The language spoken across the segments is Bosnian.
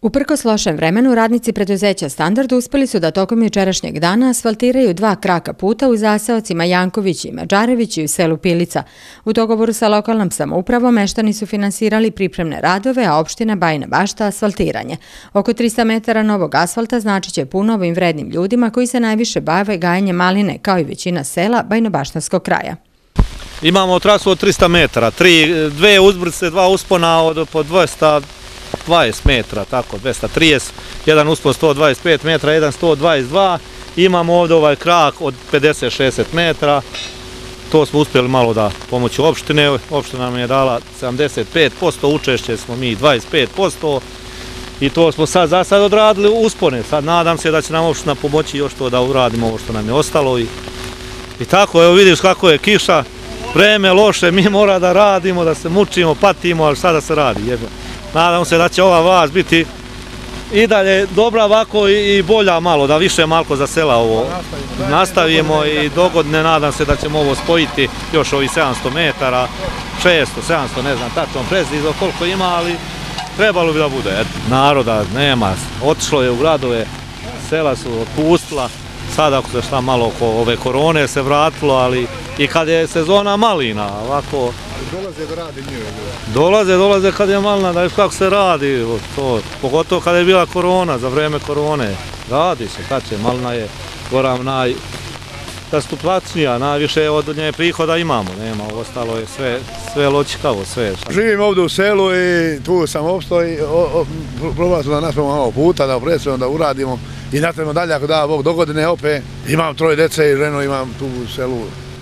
Uprkos lošem vremenu, radnici preduzeća Standard uspeli su da tokom jučerašnjeg dana asfaltiraju 2 kraka puta u zaseocima Janković i Mađarević i u selu Pilica. U dogovoru sa lokalnom samoupravom meštani su finansirali pripremne radove, a opština Bajina Bašta asfaltiranje. Oko 300 metara novog asfalta značit će puno ovim vrednim ljudima koji se najviše bave gajenjem maline, kao i većina sela Bajinobaštanskog kraja. Imamo trasu od 300 metara, 2 uzbrce, 2 uspona od po 220 metra, tako, 230, jedan uspon 125 metra, jedan 122, imamo ovdje ovaj krak od 50-60 metara, to smo uspjeli malo da pomoći opštine, opština nam je dala 75%, učešće smo mi 25% i to smo za sad odradili uspone, sad nadam se da će nam opština pomoći još to da uradimo ovo što nam je ostalo i tako, evo vidiš kako je kiša, vreme loše, mi mora da radimo, da se mučimo, patimo, ali šta da se radi, jedno. Nadam se da će ova vlast biti i dalje dobra ovako i bolja malo, da više malo za sela ovo nastavimo i dogodine nadam se da ćemo ovo spojiti još ovih 700 metara, 600, 700, ne znam tačno precizno koliko ima, ali trebalo bi da bude. Naroda nema, otišlo je u gradove, sela su otpustila, sad ako se šta malo oko ove korone se vratilo, ali i kad je sezona malina, ovako... Dolaze da radi njih? Dolaze kad je malina, da viš kako se radi, pogotovo kad je bila korona, za vreme korone. Radi se, kad će, malina je goram najzastuplačnija, najviše od nje prihoda imamo, nema, ostalo je sve ločikavo, sve. Živim ovdje u selu i tu sam opstao i probali smo da napravimo malo puta, da predstavimo, da uradimo i nastavimo dalje ako da Bog dogodine opet. Imam 3 dece i ženu imam tu u selu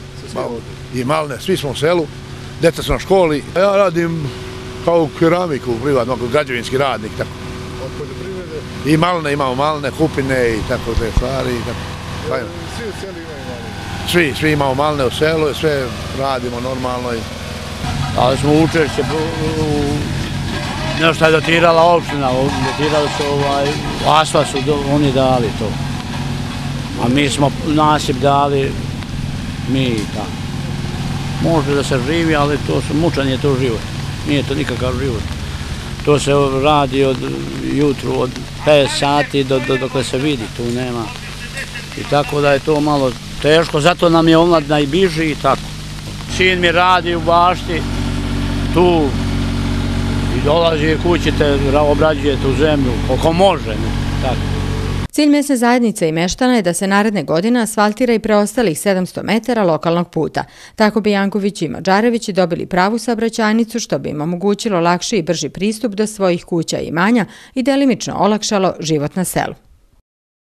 i malne, svi smo u selu. Djeca su na školi. Ja radim kao keramiku, privatno, građevinski radnik. Tako. Od poljoprivrede? I malne, imamo malne, kupine i tako te stvari. Svi u selu imaju malne? Svi imamo malne u selu i sve radimo normalno. Ali smo učešće, nešto je dotirala opština, dotirali su asfalt su oni dali to. A mi smo nasip dali, mi i tako. Može da se živi, ali to su mučanje, to život. Nije to nikakav život. To se radi od jutru, od 5 sati dok se vidi, tu nema. I tako da je to malo teško, zato nam je omladina i biži i tako. Sin mi radi u bašti, tu i dolazi kući te obrađuje tu zemlju, koliko može, tako. Cilj mesne zajednice i meštana je da se naredne godine asfaltira i preostalih 700 metara lokalnog puta. Tako bi Janković i Mađarević dobili pravu saobraćajnicu, što bi im omogućilo lakši i brži pristup do svojih kuća i imanja i delimično olakšalo život na selu.